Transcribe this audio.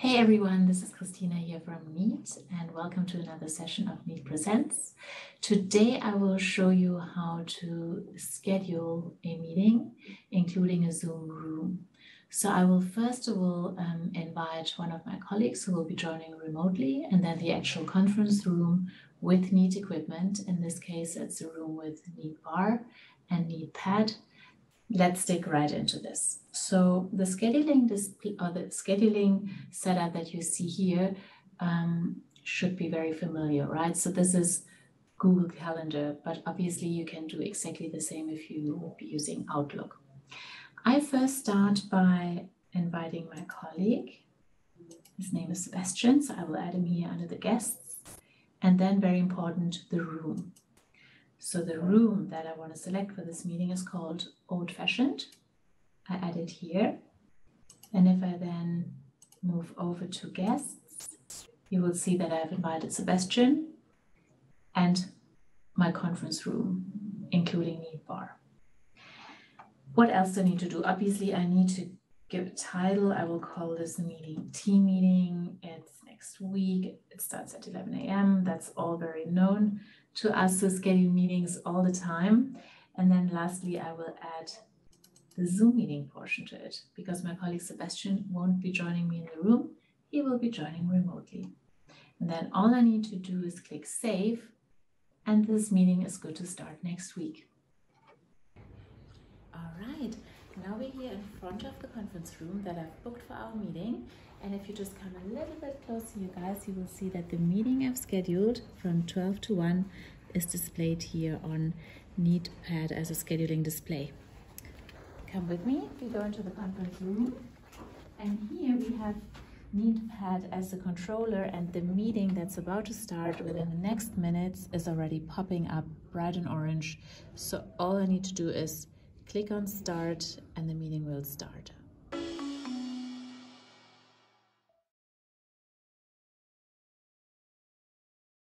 Hey everyone, this is Christina here from Neat and welcome to another session of Neat Presents. Today I will show you how to schedule a meeting, including a Zoom room. So I will first of all invite one of my colleagues who will be joining remotely, and then the actual conference room with Neat equipment. In this case, it's a room with Neat bar and Neat pad. Let's dig right into this. So the scheduling display or the scheduling setup that you see here should be very familiar, right? So this is Google Calendar, but obviously you can do exactly the same if you would be using Outlook. I first start by inviting my colleague. His name is Sebastian, so I will add him here under the guests. And then very important, the room. So the room that I want to select for this meeting is called Old Fashioned. I add it here. And if I then move over to guests, you will see that I've invited Sebastian and my conference room, including Neat bar. What else do I need to do? Obviously, I need to give a title. I will call this meeting Team Meeting. It's next week. It starts at 11 a.m. That's all very known to us who schedule meetings all the time. And then lastly, I will add the Zoom meeting portion to it because my colleague Sebastian won't be joining me in the room. He will be joining remotely. And then all I need to do is click Save, and this meeting is good to start next week. All right, now we're here in front of the conference room that I've booked for our meeting. And if you just come a little bit closer, you guys, you will see that the meeting I've scheduled from 12 to 1 is displayed here on Neat pad as a scheduling display. Come with me, we go into the conference room. And here we have Neat pad as the controller, and the meeting that's about to start within the next minutes is already popping up bright and orange. So all I need to do is click on start and the meeting will start.